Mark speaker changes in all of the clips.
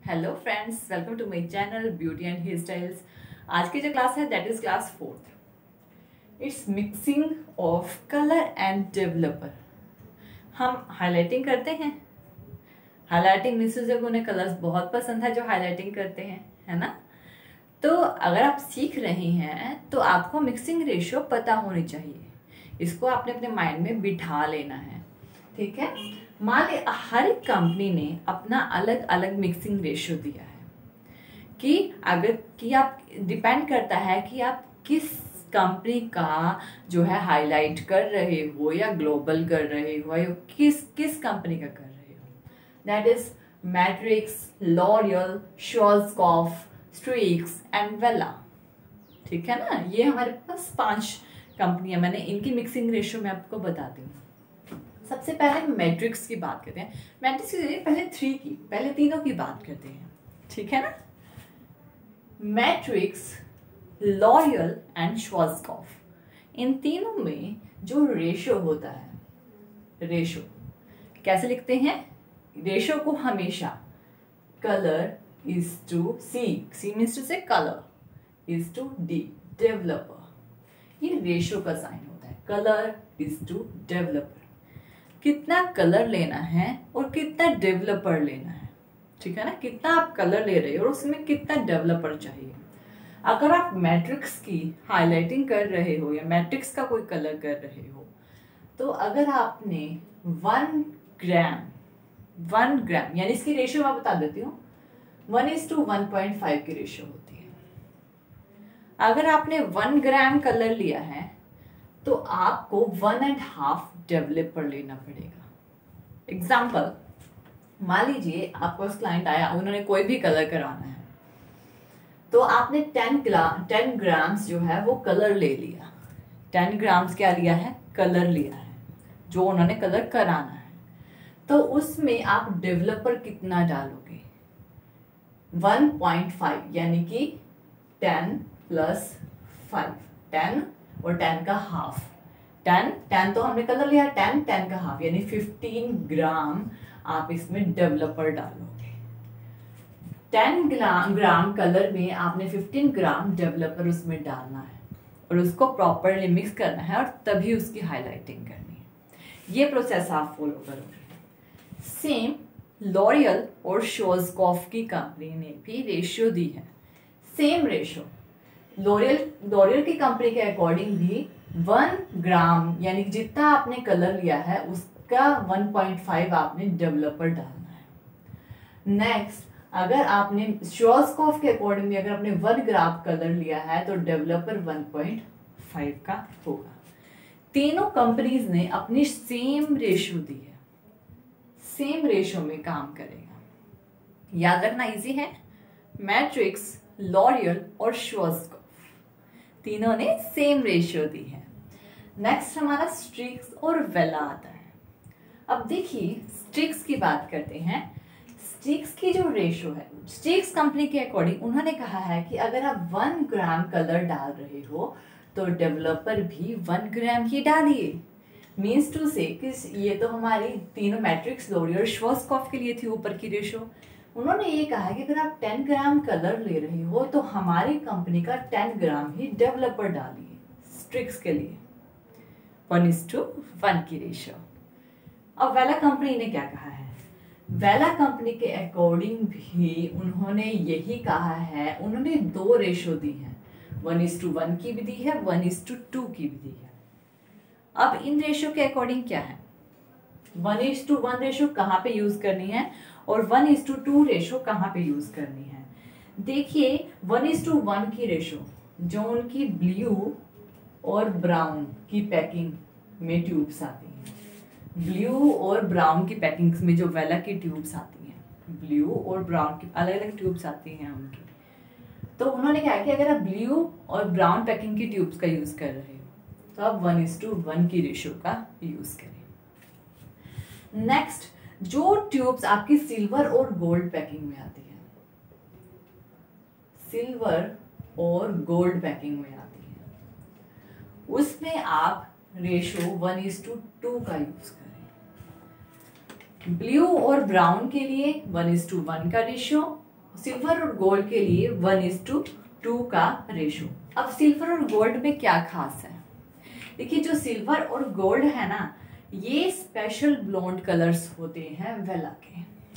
Speaker 1: Hello friends, welcome to my channel beauty and hair styles. आज की जो class है that is class 4th। It's mixing of colour and developer. हम highlighting करते हैं। Highlighting Mrs को उन्हें कलर्स बहुत पसंद है जो हाइलाइटिंग करते हैं, है ना। तो अगर आप सीख रहे हैं तो आपको मिक्सिंग रेशियो पता होनी चाहिए। इसको आपने अपने माइंड में बिठा लेना है, ठीक है। मान ली हर एक कंपनी ने अपना अलग अलग मिक्सिंग रेशियो दिया है कि आप डिपेंड करता है कि आप किस कंपनी का जो है हाईलाइट कर रहे हो या ग्लोबल कर रहे हो या किस कंपनी का कर रहे हो। That is Matrix, L'Oreal, Schwarzkopf, Streax and Wella. ठीक है ना। ये हमारे पास 5 कंपनियां, मैंने इनकी मिक्सिंग रेशियो में आपको बताती हूँ। सबसे पहले मैट्रिक्स की बात करते हैं। मैट्रिक्स की पहले तीनों की बात करते हैं, ठीक है ना। मैट्रिक्स, लॉरियल एंड श्वार्ज़कॉफ, इन तीनों में जो रेशियो होता है, रेशियो कैसे लिखते हैं? रेशियो को हमेशा colour is to C means to से colour is to D, developer. ये रेशियो का साइन होता है, कलर इज टू डेवलपर। कितना कलर लेना है और कितना डेवलपर लेना है, ठीक है ना। कितना आप कलर ले रहे हो और उसमें कितना डेवलपर चाहिए। अगर आप मैट्रिक्स की हाइलाइटिंग कर रहे हो या मैट्रिक्स का कोई कलर कर रहे हो, तो अगर आपने 1 ग्राम यानी इसकी रेशियो मैं बता देती हूँ, 1:1.5 की रेशियो होती है। अगर आपने 1 ग्राम कलर लिया है तो आपको 1.5 डेवलपर लेना पड़ेगा। एग्जाम्पल, मान लीजिए आपको क्लाइंट आया, उन्होंने कोई भी कलर कराना है, तो आपने 10 ग्राम्स जो है वो कलर ले लिया। 10 ग्राम्स क्या लिया है? कलर लिया है जो उन्होंने कलर कराना है। तो उसमें आप डेवलपर कितना डालोगे? 1.5 यानी कि 10 + 5, 10 और 10 का हाफ। 10 तो हमने कलर लिया, 10 का हाफ यानी 15 ग्राम आप इसमें डेवलपर डालोगे। 10 ग्राम कलर में आपने 15 ग्राम डेवलपर उसमें डालना है और उसको प्रॉपरली मिक्स करना है और तभी उसकी हाइलाइटिंग करनी है। ये प्रोसेस आप फॉलो करोगे। सेम लॉरियल और श्वार्ज़कॉफ की कंपनी ने भी रेशियो दी है, सेम रेशियो। लॉरियल की कंपनी के अकॉर्डिंग भी 1 ग्राम यानी जितना आपने कलर लिया है उसका 1.5 आपने डेवलपर डालना है। नेक्स्ट, अगर आपने श्वार्ज़कॉफ के अकॉर्डिंग भी अगर आपने 1 ग्राम कलर लिया है तो डेवलपर 1.5 का होगा। तीनों कंपनीज ने अपनी सेम रेशियो दी है, सेम रेशियो में काम करेगा। याद रखना इजी है। मैट्रिक्स, लॉरियल और श्वार्ज़कॉफ तीनों ने सेम रेशियो दी है। नेक्स्ट हमारा स्ट्रीक्स और वेला आता है। अब देखिए स्ट्रीक्स की बात करते हैं। स्ट्रीक्स की जो रेशियो है, स्ट्रीक्स कंपनी के अकॉर्डिंग उन्होंने कहा है कि अगर आप 1 ग्राम कलर डाल रहे हो तो डेवलपर भी 1 ग्राम ही डालिए। मीन्स टू से कि ये तो हमारी तीनों मैट्रिक्स, लॉरियल और श्वार्ज़कॉफ के लिए थी ऊपर की रेशियो। उन्होंने ये कहा कि अगर आप 10 ग्राम कलर ले रहे हो तो हमारी कंपनी का 10 ग्राम ही डेवलपर डालिए स्ट्रिक्स के लिए, 1:1 की रेशियो। अब वेला कंपनी ने क्या कहा है? वेला कंपनी के अकॉर्डिंग भी उन्होंने यही कहा है। उन्होंने 2 रेशियो दी है, 1:1 की भी दी है, 1:2 की भी दी है। अब इन रेशियो के अकॉर्डिंग क्या है? 1:1 रेशियो कहाँ पे यूज करनी है और 1:2 रेशियो कहाँ पे यूज करनी है? देखिए 1:1 की रेशियो जो उनकी ब्लू और ब्राउन की पैकिंग में ट्यूब्स आती हैं, ब्लू और ब्राउन की पैकिंग्स में जो वेला की ट्यूब्स आती हैं, ब्लू और ब्राउन की अलग अलग ट्यूब्स आती हैं उनकी। तो उन्होंने कहा कि अगर आप ब्लू और ब्राउन पैकिंग की ट्यूब्स का यूज कर रहे हो तो आप 1:1 की रेशियो का यूज करें। नेक्स्ट, जो ट्यूब्स आपकी सिल्वर और गोल्ड पैकिंग में आती है, सिल्वर और गोल्ड पैकिंग में आती है, उसमें आप रेशियो 1:2 का यूज करें। ब्लू और ब्राउन के लिए 1:1 का रेशियो सिल्वर और गोल्ड के लिए 1:2 का रेशो। अब सिल्वर और गोल्ड में क्या खास है, देखिए जो सिल्वर और गोल्ड है ना, ये स्पेशल ब्लोंड कलर्स होते हैं वेला के,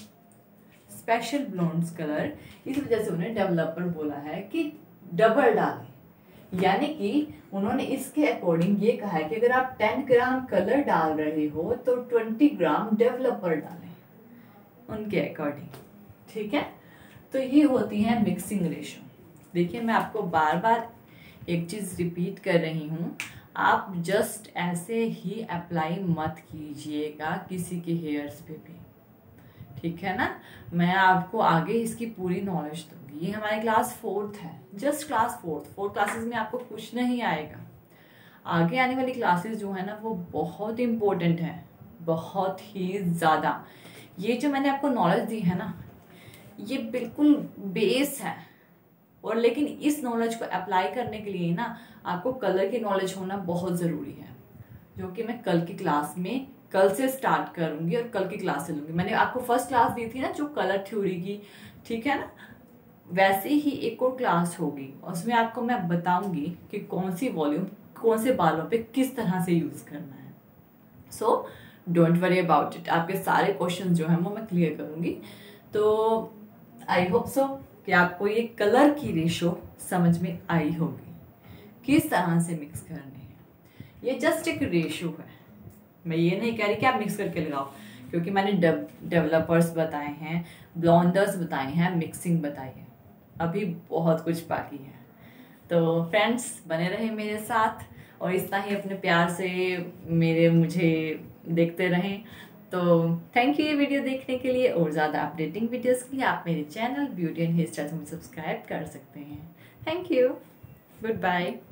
Speaker 1: स्पेशल ब्लोंड्स कलर। इस वजह से उन्हें डेवलपर बोला है कि डबल डालें, यानी कि उन्होंने इसके अकॉर्डिंग ये कहा है कि अगर आप 10 ग्राम कलर डाल रहे हो तो 20 ग्राम डेवलपर डालें उनके अकॉर्डिंग, ठीक है। तो ये होती है मिक्सिंग रेशो। देखिए मैं आपको बार बार एक चीज़ रिपीट कर रही हूँ, आप जस्ट ऐसे ही अप्लाई मत कीजिएगा किसी के हेयर्स पे भी, ठीक है ना। मैं आपको आगे इसकी पूरी नॉलेज दूंगी। ये हमारी क्लास 4th है, जस्ट क्लास 4th क्लासेस में आपको कुछ नहीं आएगा। आगे आने वाली क्लासेस जो है ना वो बहुत इम्पोर्टेंट है, बहुत ही ज़्यादा। ये जो मैंने आपको नॉलेज दी है ना, ये बिल्कुल बेस है, और लेकिन इस नॉलेज को अप्लाई करने के लिए ना आपको कलर की नॉलेज होना बहुत ज़रूरी है, जो कि मैं कल की क्लास में कल से स्टार्ट करूंगी और कल की क्लास से लूंगी। मैंने आपको फर्स्ट क्लास दी थी ना जो कलर थ्योरी की, ठीक है ना, वैसे ही एक और क्लास होगी, उसमें आपको मैं बताऊंगी कि कौन सी वॉल्यूम कौन से बालों पे किस तरह से यूज़ करना है। So don't worry about it, आपके सारे क्वेश्चन जो हैं वो मैं क्लियर करूंगी। तो आई होप सो कि आपको ये कलर की रेशो समझ में आई होगी, किस तरह से मिक्स करनी है। ये जस्ट एक रेशो है, मैं ये नहीं कह रही कि आप मिक्स करके लगाओ, क्योंकि मैंने डेवलपर्स बताए हैं, ब्लॉन्डर्स बताए हैं, मिक्सिंग बताई है, अभी बहुत कुछ बाकी है। तो फ्रेंड्स बने रहे मेरे साथ और इस तरह ही अपने प्यार से मुझे देखते रहें। तो थैंक यू ये वीडियो देखने के लिए, और ज़्यादा अपडेटिंग वीडियोस के लिए आप मेरे channel beauty and hair styles में सब्सक्राइब कर सकते हैं। Thank you, good bye.